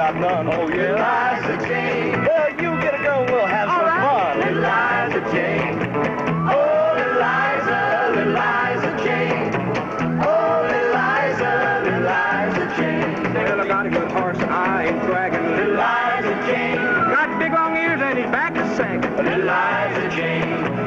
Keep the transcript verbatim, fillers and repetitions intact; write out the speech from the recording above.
got none. Oh, yeah. Eliza Jane. Well, you get a girl and we'll have All some right. fun. Eliza Jane. Oh, Eliza, Eliza Jane. Oh, Eliza, Eliza Jane. Well, I got a good horse and I ain't bragging. Eliza Jane. Got big long ears and his back is sagging. Eliza Jane.